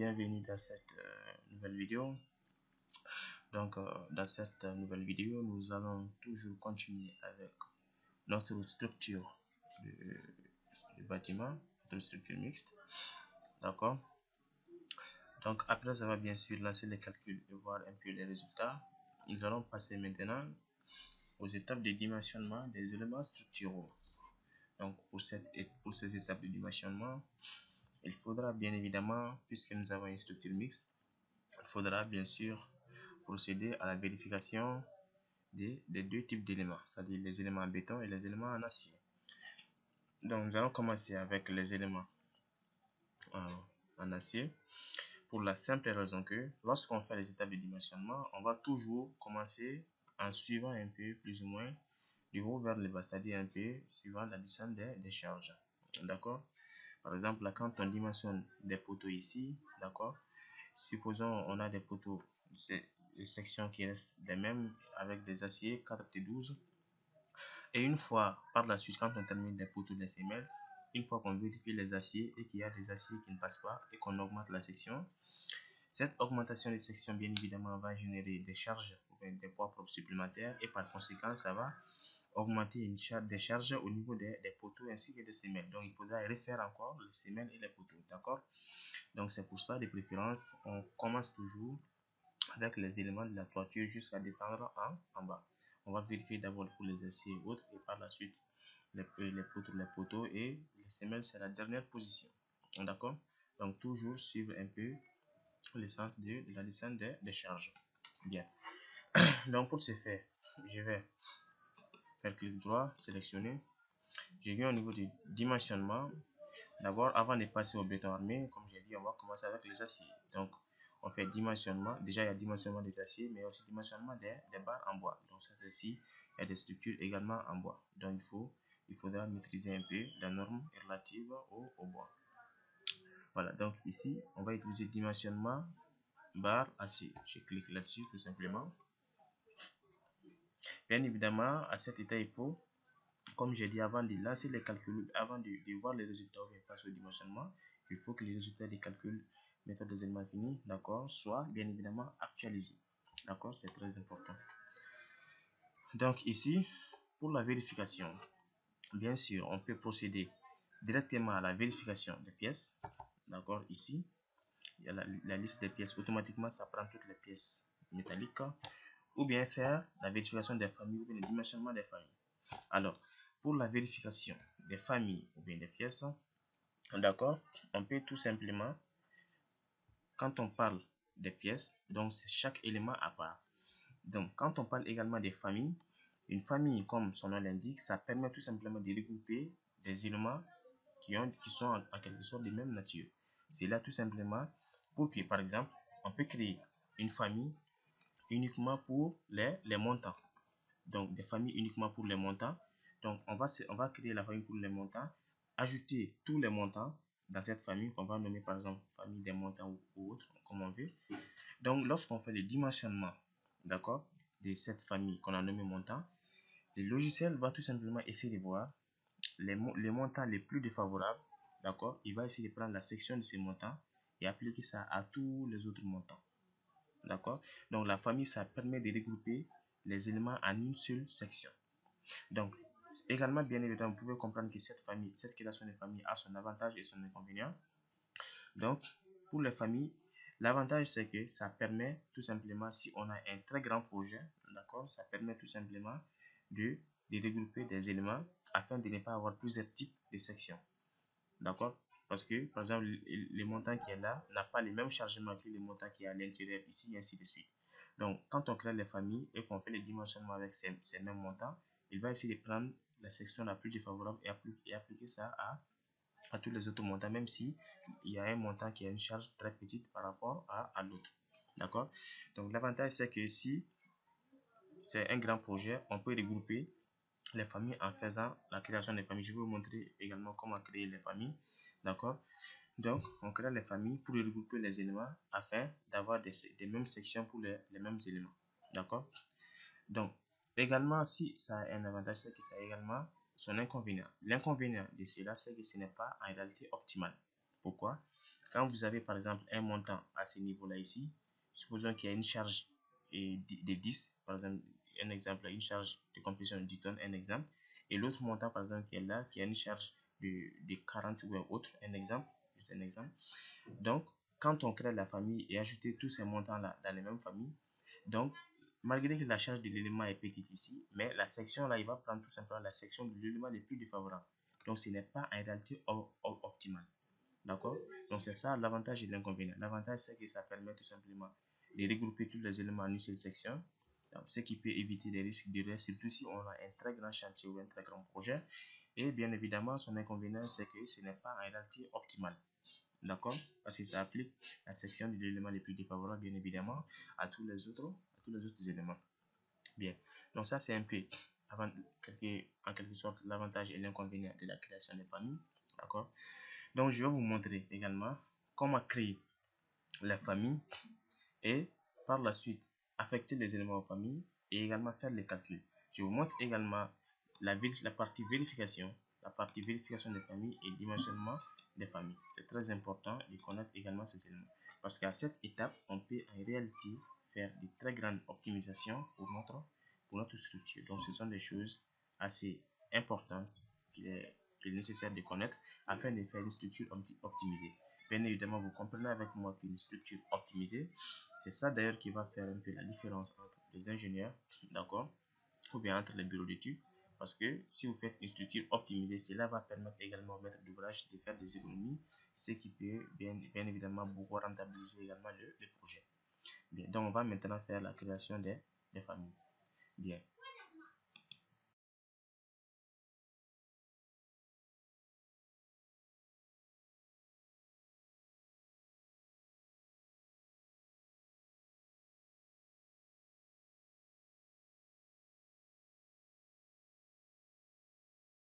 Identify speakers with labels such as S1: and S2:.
S1: bienvenue dans cette nouvelle vidéo. Donc dans cette nouvelle vidéo, nous allons toujours continuer avec notre structure du bâtiment, notre structure mixte. D'accord. Donc après avoir bien sûr lancé les calculs et voir un peu les résultats, nous allons passer maintenant aux étapes de dimensionnement des éléments structuraux. Donc pour ces étapes de dimensionnement, il faudra bien évidemment, puisque nous avons une structure mixte, il faudra bien sûr procéder à la vérification des deux types d'éléments, c'est-à-dire les éléments en béton et les éléments en acier. Donc nous allons commencer avec les éléments en acier, pour la simple raison que lorsqu'on fait les étapes de dimensionnement, on va toujours commencer en suivant un peu plus ou moins du haut vers le bas, c'est-à-dire un peu suivant la descente des charges. D'accord. Par exemple, là, quand on dimensionne des poteaux ici, d'accord, supposons on a des poteaux, des sections qui restent les mêmes avec des aciers 4T12. Et une fois, par la suite, quand on termine les poteaux de semelles, une fois qu'on vérifie les aciers et qu'il y a des aciers qui ne passent pas et qu'on augmente la section, cette augmentation des sections, bien évidemment, va générer des charges, des poids propres supplémentaires et par conséquent, ça va augmenter des charges au niveau des poteaux ainsi que des semelles. Donc, il faudra refaire encore les semelles et les poteaux. D'accord? Donc, c'est pour ça, de préférence, on commence toujours avec les éléments de la toiture jusqu'à descendre en bas. On va vérifier d'abord pour les aciers et autres et par la suite les poteaux et les semelles, c'est la dernière position. D'accord? Donc, toujours suivre un peu le sens de la descente des charges. Bien. Donc, pour ce faire, je vais faire clic droit, sélectionner. Je viens au niveau du dimensionnement. D'abord, avant de passer au béton armé, comme j'ai dit, on va commencer avec les aciers. Donc, on fait dimensionnement. Déjà, il y a dimensionnement des aciers, mais aussi dimensionnement des barres en bois. Donc, ça, ici, il y a des structures également en bois. Donc, il faudra maîtriser un peu la norme relative au bois. Voilà. Donc, ici, on va utiliser dimensionnement barre acier. Je clique là-dessus, tout simplement. Bien évidemment, à cet état, il faut, comme j'ai dit avant de lancer les calculs, avant de voir les résultats ou bien passer au dimensionnement, il faut que les résultats des calculs, méthode des éléments finis, d'accord, soient bien évidemment actualisés. D'accord, c'est très important. Donc ici, pour la vérification, bien sûr, on peut procéder directement à la vérification des pièces. D'accord, ici, il y a la liste des pièces. Automatiquement, ça prend toutes les pièces métalliques. Ou bien faire la vérification des familles ou bien le dimensionnement des familles. Alors, pour la vérification des familles ou bien des pièces, d'accord, on peut tout simplement, quand on parle des pièces, donc c'est chaque élément à part. Donc, quand on parle également des familles, une famille, comme son nom l'indique, ça permet tout simplement de regrouper des éléments qui sont en quelque sorte de même nature. C'est là tout simplement pour que, par exemple, on peut créer une famille uniquement pour les montants. Donc, des familles uniquement pour les montants. Donc, on va créer la famille pour les montants, ajouter tous les montants dans cette famille qu'on va nommer par exemple famille des montants ou autre, comme on veut. Donc, lorsqu'on fait le dimensionnement, d'accord, de cette famille qu'on a nommé montant, le logiciel va tout simplement essayer de voir les montants les plus défavorables, d'accord. Il va essayer de prendre la section de ces montants et appliquer ça à tous les autres montants. D'accord. Donc, la famille, ça permet de regrouper les éléments en une seule section. Donc, également, bien évidemment, vous pouvez comprendre que cette création de famille a son avantage et son inconvénient. Donc, pour les familles, l'avantage, c'est que ça permet tout simplement, si on a un très grand projet, d'accord, ça permet tout simplement de regrouper des éléments afin de ne pas avoir plusieurs types de sections. D'accord. Parce que, par exemple, le montant qui est là n'a pas les mêmes chargements que le montant qui est à l'intérieur ici, et ainsi de suite. Donc, quand on crée les familles et qu'on fait les dimensionnements avec ces mêmes montants, il va essayer de prendre la section la plus défavorable et appliquer ça à tous les autres montants, même si il y a un montant qui a une charge très petite par rapport à l'autre. D'accord. Donc, l'avantage, c'est que si c'est un grand projet, on peut regrouper les familles en faisant la création des familles. Je vais vous montrer également comment créer les familles. D'accord. Donc, on crée les familles pour regrouper les éléments afin d'avoir des mêmes sections pour les mêmes éléments. D'accord. Donc, également, si ça a un avantage, c'est que ça a également son inconvénient. L'inconvénient de cela, c'est que ce n'est pas en réalité optimal. Pourquoi? Quand vous avez par exemple un montant à ce niveau-là ici, supposons qu'il y a une charge de 10, par exemple, un exemple, une charge de complétion de 10 tonnes, un exemple, et l'autre montant par exemple qui est là, qui a une charge de 40 ou un autre, un exemple, c'est un exemple. Donc, quand on crée la famille et ajouter tous ces montants-là dans les mêmes familles, donc, malgré que la charge de l'élément est petite ici, mais la section là, il va prendre tout simplement la section de l'élément le plus défavorable. Donc, ce n'est pas en réalité optimal. D'accord? Donc, c'est ça l'avantage et l'inconvénient. L'avantage, c'est que ça permet tout simplement de regrouper tous les éléments en une seule section. Donc, ce qui peut éviter des risques d'erreur, surtout si on a un très grand chantier ou un très grand projet. Et bien évidemment, son inconvénient, c'est que ce n'est pas en réalité optimal. D'accord? Parce que ça applique la section de l'élément le plus défavorable, bien évidemment, à tous les autres éléments. Bien. Donc, ça, c'est un peu, en quelque sorte, l'avantage et l'inconvénient de la création des familles. D'accord? Donc, je vais vous montrer également comment créer la famille et par la suite affecter les éléments aux familles et également faire les calculs. Je vous montre également la partie vérification des familles et dimensionnement des familles. C'est très important de connaître également ces éléments parce qu'à cette étape, on peut en réalité faire de très grandes optimisations pour notre structure. Donc, ce sont des choses assez importantes qu'il est nécessaire de connaître afin de faire une structure optimisée. Bien évidemment, vous comprenez avec moi qu'une structure optimisée, c'est ça d'ailleurs qui va faire un peu la différence entre les ingénieurs, d'accord, ou bien entre les bureaux d'études. Parce que si vous faites une structure optimisée, cela va permettre également au maître d'ouvrage de faire des économies, ce qui peut bien évidemment beaucoup rentabiliser également le projet. Bien, donc on va maintenant faire la création des familles. Bien.